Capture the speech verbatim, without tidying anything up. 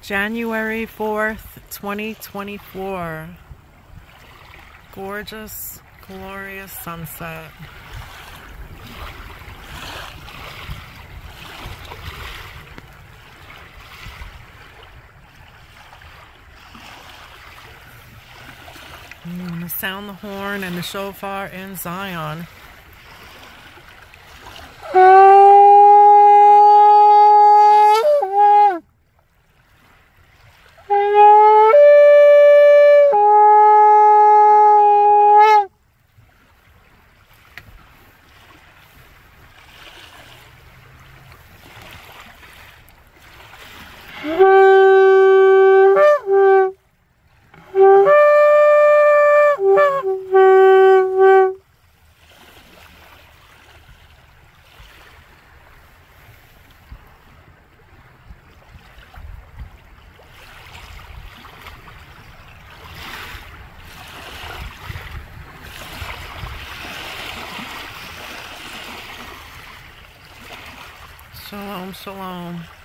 January fourth, twenty twenty-four. Gorgeous, glorious sunset. I'm going to sound the horn and the shofar in Zion. Shalom, shalom.